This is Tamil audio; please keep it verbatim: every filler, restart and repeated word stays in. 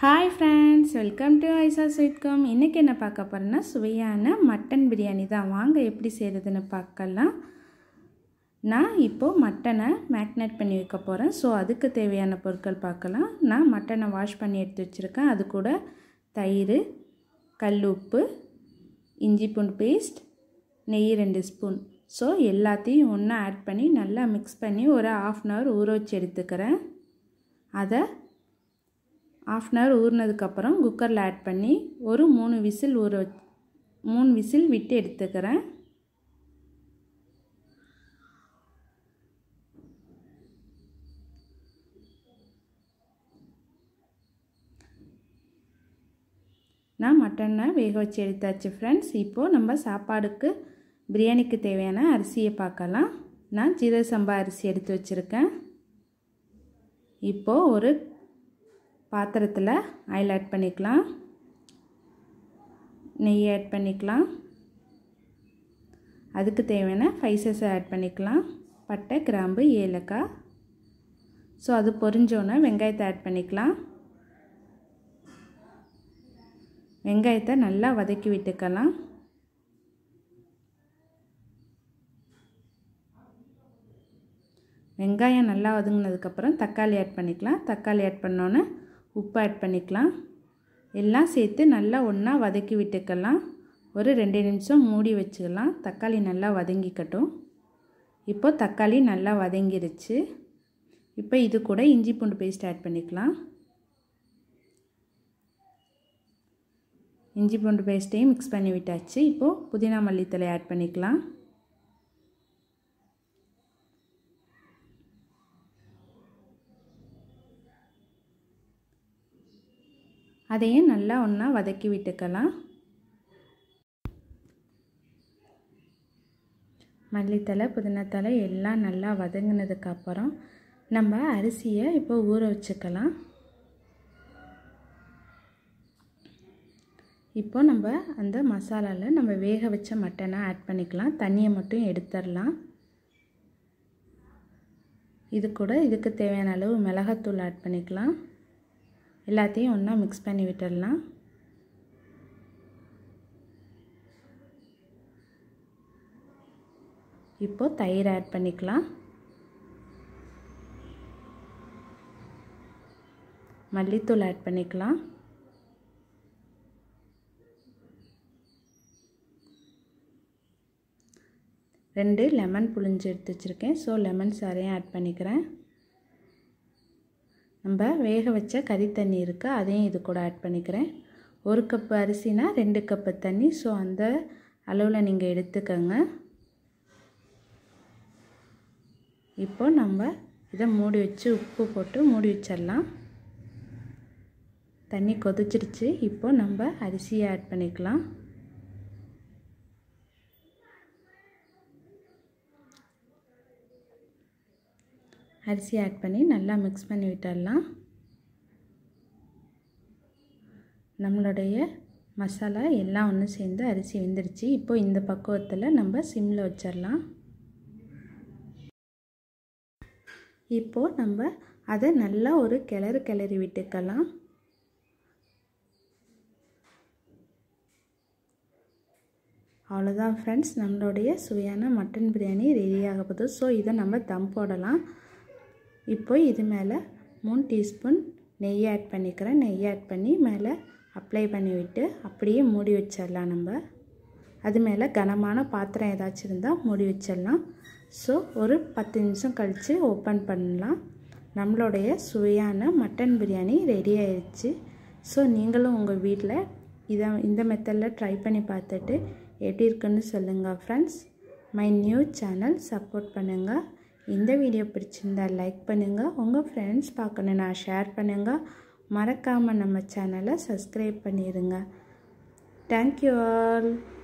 Hi friends, welcome to Aisa Sweetcom. இன்னைக்கு என்ன பார்க்க போறேன்னா சுவையான மட்டன் பிரியாணி தான். வாங்க எப்படி செய்யறதுன்னு பார்க்கலாம். நான் இப்போ மட்டனை மேரினேட் பண்ணி வைக்க போறேன். சோ அதுக்கு தேவையான பொருட்கள் பார்க்கலாம். நான் மட்டனை வாஷ் பண்ணி எடுத்து வச்சிருக்கேன். அது கூட தயிர், கல்லுப்பு, இஞ்சி பூண்டு பேஸ்ட், நெய் ரெண்டு ஸ்பூன். சோ எல்லாத்தையும் ஒண்ணா ஆட் பண்ணி நல்லா mix பண்ணி ஒரு half an hour ஊற வச்சு எடுத்துக்கறேன். அத half an hour ஊறினதுக்கு அப்புறம் குக்கர்ல ஆட் பண்ணி ஒரு மூணு விசில் ஊற மூணு விசில் விட்டு எடுத்துக்கறேன். நான் மட்டனை வேக வச்சு எடுத்தாச்சு फ्रेंड्स. இப்போ நம்ம சாப்பாடுக்கு பிரியாணிக்கு தேவையான அரிசியை பார்க்கலாம். நான் ஜீரக சம்பா அரிசி எடுத்து வச்சிருக்கேன். இப்போ ஒரு பாத்திரத்துல ஆயில் ஆட் பண்ணிக்கலாம். நெய் ஆட் பண்ணிக்கலாம். அதுக்கு தேவையான ஸ்பைசஸ் ஆட் பண்ணிக்கலாம். பட்டை, கிராம்பு, ஏலக்காய். சோ அது பொரிஞ்சோன வெங்காயத்தை ஆட் பண்ணிக்கலாம். வெங்காயத்தை நல்லா வதக்கி விட்டுக்கலாம். வெங்காயம் நல்லா வதங்கினதுக்கு அப்புறம் தக்காளி ஆட் பண்ணிக்கலாம். தக்காளி ஆட் பண்ணோனே உப்பு ஆட் பண்ணிக்கலாம். எல்லாம் சேர்த்து நல்லா ஒண்ணா வதக்கி விட்டுக்கலாம். ஒரு ரெண்டு நிமிஷம் மூடி வச்சுக்கலாம். தக்காளி நல்லா வதங்கிக்கட்டும். இப்போ தக்காளி நல்லா வதங்கிருச்சு. இப்போ இது கூட இஞ்சி பூண்டு பேஸ்ட் ஆட் பண்ணிக்கலாம். இஞ்சி பூண்டு பேஸ்ட்டையும் mix பண்ணி விட்டாச்சு. இப்போ புதினா மல்லி தழை ஆட் பண்ணிக்கலாம். அதையும் நல்லா ஒண்ணா வதக்கி விட்டுக்கலாம். மல்லித்தழை, புதினா தழை எல்லாம் நல்லா வதங்கினதுக்கு அப்புறம் நம்ம அரிசியை இப்போ ஊற வச்சுக்கலாம். இப்போ நம்ம அந்த மசாலால நம்ம வேக வச்ச மட்டனை ஆட் பண்ணிக்கலாம். தண்ணியை மட்டும் எடுத்துறலாம். இது கூட இதுக்கு தேவையான அளவு மிளகாய்த்தூள் ஆட் பண்ணிக்கலாம். எல்லாத்தையும் ஒண்ணா mix பண்ணி விட்டுறலாம். இப்போ தயிர் ஆட் பண்ணிக்கலாம். மல்லித்தூள் ஆட் பண்ணிக்கலாம். ரெண்டு லெமன் புளிஞ்சு எடுத்து வச்சிருக்கேன். சோ லெமன் சாறையும் ஆட் பண்ணிக்கிறேன். நம்ம வேக வச்ச கறி தண்ணி இருக்கு, அதையும் இது கூட ஆட் பண்ணிக்கிறேன். ஒரு கப் அரிசினா ரெண்டு கப் தண்ணி. சோ அந்த அளவுல நீங்க எடுத்துக்கங்க. இப்போ நம்ம இத மூடி வச்சு உப்பு போட்டு மூடி வச்சிரலாம். தண்ணி கொதிச்சிடுச்சு. இப்போ நம்ம அரிசியை ஆட் பண்ணிக்கலாம். அரிசி ஆட் பண்ணி நல்லா mix பண்ணி விட்டுறலாம். நம்மளுடைய மசாலா எல்லாம் ஒண்ணு சேர்ந்து அரிசி வெந்திருச்சு. இப்போ இந்த பக்குவத்துல நம்ம சிம்ல வச்சிரலாம். இப்போ நம்ம அத நல்லா ஒரு கிளறு கிளறி விட்டுக்கலாம். அவ்வளவுதான் फ्रेंड्स, நம்மளுடைய சுவையான மட்டன் பிரியாணி ரெடி ஆக போகுது. சோ இத நம்ம தம் போடலாம். இப்போ இது மேல மூணு டீஸ்பூன் நெய் ஆட் பண்ணிக்கிறேன். நெய் ஆட் பண்ணி மேல அப்ளை பண்ணி விட்டு அப்படியே மூடி வச்சிரலாம். நம்ம அது மேல கனமான பாத்திரம் ஏதாச்சும் இருந்தா மூடி வச்சிரலாம். சோ ஒரு பத்து நிமிஷம் கழிச்சு ஓபன் பண்ணலாம். நம்மளுடைய சுவையான மட்டன் பிரியாணி ரெடி ஆயிருச்சு. சோ நீங்களும் உங்க வீட்ல இத இந்த மெத்தட்ல ட்ரை பண்ணி பார்த்துட்டு எப்படி இருக்குன்னு சொல்லுங்க friends. My new channel support பண்ணுங்க. இந்த வீடியோ பிடிச்சிருந்தா லைக் பண்ணுங்க. உங்க फ्रेंड्स பார்க்கணும்னா ஷேர் பண்ணுங்க. மறக்காம நம்ம சேனலை சப்ஸ்கிரைப் பண்ணிருங்க. Thank you all.